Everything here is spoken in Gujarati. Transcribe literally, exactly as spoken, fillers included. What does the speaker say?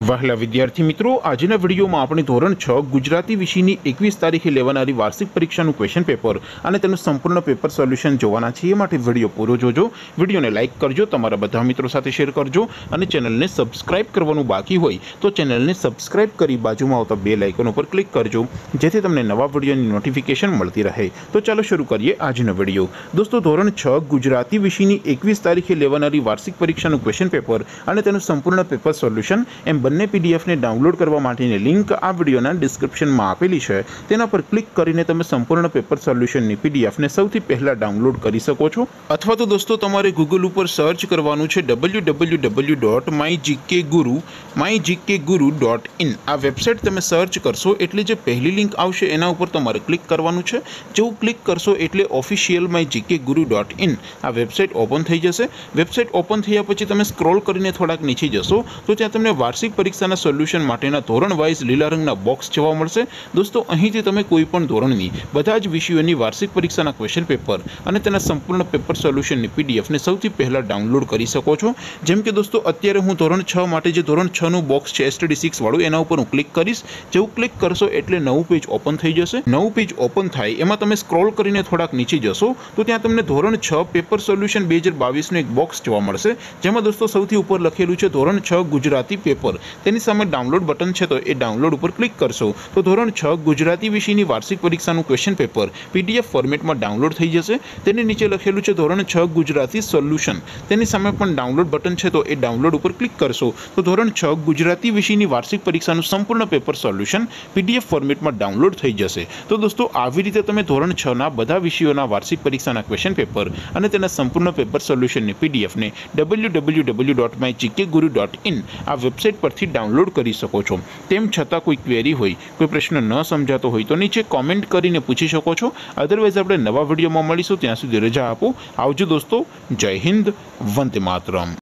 વહાલા વિદ્યાર્થી મિત્રો, આજના વિડીયોમાં આપણે ધોરણ છ ગુજરાતી વિષયની એકવીસ તારીખે લેવાનારી વાર્ષિક પરીક્ષાનું ક્વેશ્ચન પેપર અને તેનું સંપૂર્ણ પેપર સોલ્યુશન જોવાના છે। એ માટે વિડીયો પૂરો જોજો, વિડીયોને લાઇક કરજો, તમારા બધા મિત્રો સાથે શેર કરજો અને ચેનલને સબસ્ક્રાઇબ કરવાનું બાકી હોય તો ચેનલને સબસ્ક્રાઇબ કરી બાજુમાં આવતા બેલ આઇકન ઉપર ક્લિક કરજો, જેથી તમને નવા વિડીયોની નોટિફિકેશન મળતી રહે। તો ચાલો શરૂ કરીએ આજનો વિડીયો। દોસ્તો, ધોરણ છ ગુજરાતી વિષયની એકવીસ તારીખે લેવાનારી વાર્ષિક પરીક્ષાનું ક્વેશ્ચન પેપર અને તેનું સંપૂર્ણ પેપર સોલ્યુશન એમ બંને પીડીએફ ने डाउनलॉड करवा माटेनी लिंक आ विडियोना डिस्क्रिप्शन में आपेली है। तेना पर क्लिक करीने तमे संपूर्ण पेपर सोल्यूशन नी पीडीएफ ने सौथी पहला डाउनलॉड करी सको छो। अथवा तो दोस्तों तमारे गूगल पर सर्च करवानुं छे W W W dot my GK guru my GK guru dot in. आ वेबसाइट तमे सर्च करशो एटले जे पहली लिंक आवशे एना उपर तमारे क्लिक करवानुं छे। जो क्लिक करशो एटले official my GK guru dot in आ वेबसाइट ओपन थई जशे। वेबसाइट ओपन थया पछी तमे स्क्रॉल करीने थोड़ाक नीचे जशो तो त्यां तमने वार्षिक परीक्षाना सोल्यूशन माटेना धोरण वाइज लीला रंगना बॉक्स जोवा मळशे। दोस्तों, અહીંથી તમે કોઈ પણ ધોરણની બધા જ વિષયોની વાર્ષિક પરીક્ષાના ક્વેશ્ચન પેપર અને તેના સંપૂર્ણ પેપર સોલ્યુશનની પીડીએફ ને સૌથી પહેલા ડાઉનલોડ કરી શકો છો। જેમ કે દોસ્તો, અત્યારે હું ધોરણ છ માટે જે ધોરણ છ નું બોક્સ છે એસટીડી સિક્સ વાળું, એના ઉપર હું ક્લિક કરીશ। જેવું ક્લિક કરશો એટલે નવું પેજ ઓપન થઈ જશે। નવું પેજ ઓપન થાય એમાં તમે સ્ક્રોલ કરીને થોડાક નીચે જશો તો ત્યાં તમને ધોરણ છ પેપર સોલ્યુશન બે હજાર બાવીસ નું એક બોક્સ જોવા મળશે, જેમાં દોસ્તો સૌથી ઉપર લખેલું છે ધોરણ છ ગુજરાતી પેપર। તેની સામે डाउनलॉड बटन है तो ये डाउनलॉड पर क्लिक करशो तो धोरण छ गुजराती विषय की वार्षिक परीक्षा क्वेश्चन पेपर पीडीएफ फॉर्मेट में डाउनलॉड थी जैसे। नीचे लखेलू है धोरण छ गुजराती सोल्यूशन, तेनी सामे पण डाउनलॉड बटन है तो ये डाउनलॉड पर क्लिक करशो तो धोरण छ गुजराती विषय की वार्षिक परीक्षा संपूर्ण पेपर सोल्यूशन पीडीएफ फॉर्मेट में डाउनलॉड थी जैसे। तो दोस्तों, આવી રીતે તમે ધોરણ છ ના બધા વિષયોના વાર્ષિક પરીક્ષાના ક્વેશ્ચન પેપર અને તેના સંપૂર્ણ પેપર સોલ્યુશનની પીડીએફ ને W W W dot my GK guru dot in આ વેબસાઇટ પરથી डाउनलॉड કરી શકો છો। તેમ છતાં કોઈ ક્વેરી હોય, કોઈ પ્રશ્ન ન સમજાતો હોય તો નીચે કોમેન્ટ કરીને પૂછી શકો છો। અધરવાઇઝ આપણે નવા વિડીયોમાં મળીશું, ત્યાં સુધી રજા આપો। આવજો દોસ્તો, જય હિન્દ, વંદે માતરમ।